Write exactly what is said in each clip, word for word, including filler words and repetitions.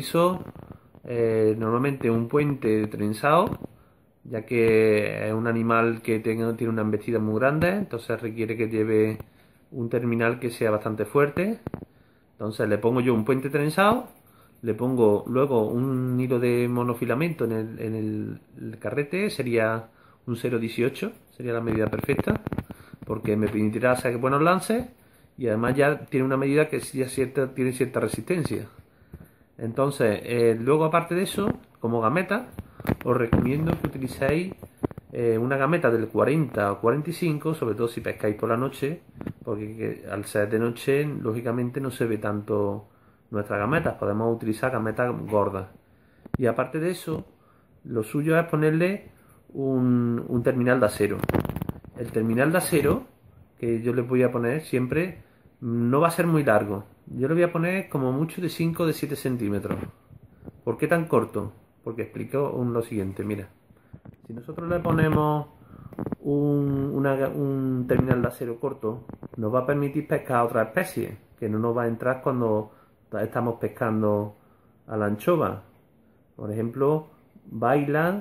utilizo eh, normalmente un puente trenzado, ya que es un animal que tenga, tiene una embestida muy grande, entonces requiere que lleve un terminal que sea bastante fuerte. Entonces le pongo yo un puente trenzado, le pongo luego un hilo de monofilamento en el, en el, el carrete, sería un cero coma dieciocho, sería la medida perfecta, porque me permitirá hacer buenos lances y además ya tiene una medida que ya cierta, tiene cierta resistencia. Entonces, eh, luego aparte de eso, como gameta, os recomiendo que utilicéis eh, una gameta del cuarenta o cuarenta y cinco, sobre todo si pescáis por la noche, porque que, al ser de noche, lógicamente no se ve tanto nuestras gametas, podemos utilizar gametas gordas. Y aparte de eso, lo suyo es ponerle un, un terminal de acero. El terminal de acero, que yo les voy a poner siempre, no va a ser muy largo. Yo le voy a poner como mucho de cinco o de siete centímetros. ¿Por qué tan corto? Porque explico lo siguiente, mira. Si nosotros le ponemos un, una, un terminal de acero corto, nos va a permitir pescar otra especie, que no nos va a entrar cuando estamos pescando a la anchova. Por ejemplo, baila,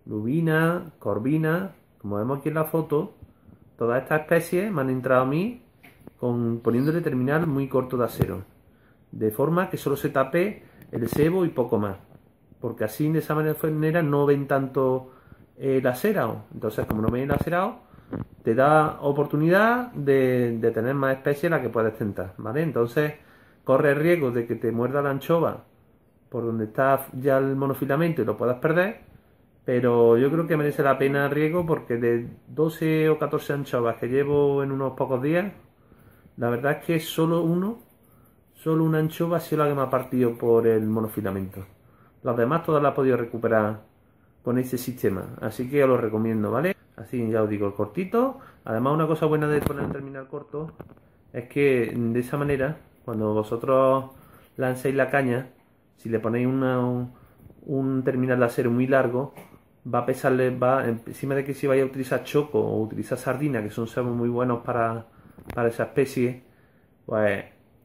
lubina, corvina, como vemos aquí en la foto, todas estas especies me han entrado a mí con, poniéndole terminal muy corto de acero, de forma que solo se tape el cebo y poco más, porque así de esa manera no ven tanto el acerado. Entonces, como no ven el acerado, te da oportunidad de, de tener más especies en las que puedes tentar, ¿vale? Entonces, corre el riesgo de que te muerda la anchova por donde está ya el monofilamento y lo puedas perder, pero yo creo que merece la pena el riesgo, porque de doce o catorce anchovas que llevo en unos pocos días, la verdad es que solo uno, solo una anchova ha sido la que me ha partido por el monofilamento. Las demás todas las he podido recuperar con ese sistema, así que os lo recomiendo, ¿vale? Así ya os digo, el cortito. Además, una cosa buena de poner el terminal corto es que de esa manera, cuando vosotros lancéis la caña, si le ponéis una, un, un terminal de acero muy largo, va a pesarle, va encima de que si vais a utilizar choco o utilizar sardina, que son cebos muy buenos para, para esa especie, pues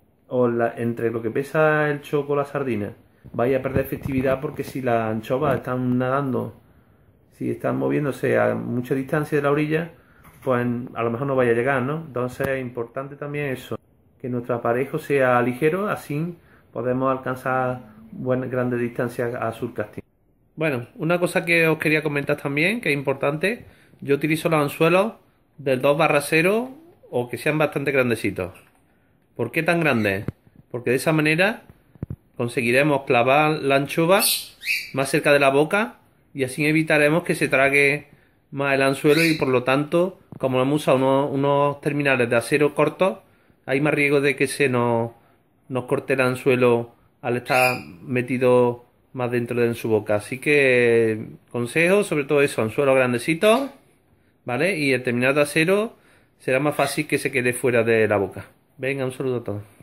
o la, entre lo que pesa el choco o la sardina, vais a perder efectividad, porque si las anchovas están nadando, si están moviéndose a mucha distancia de la orilla, pues a lo mejor no vaya a llegar, ¿no? Entonces es importante también eso, que nuestro aparejo sea ligero, así podemos alcanzar buenas grandes distancias a surcasting. Bueno, una cosa que os quería comentar también, que es importante, yo utilizo los anzuelos del dos barra cero o que sean bastante grandecitos. ¿Por qué tan grandes? Porque de esa manera conseguiremos clavar la anchova más cerca de la boca y así evitaremos que se trague más el anzuelo, y por lo tanto, como hemos usado unos, unos terminales de acero cortos, hay más riesgo de que se nos, nos corte el anzuelo al estar metido más dentro de en su boca. Así que consejo, sobre todo eso, anzuelos grandecitos, ¿vale? Y el terminal de acero será más fácil que se quede fuera de la boca. Venga, un saludo a todos.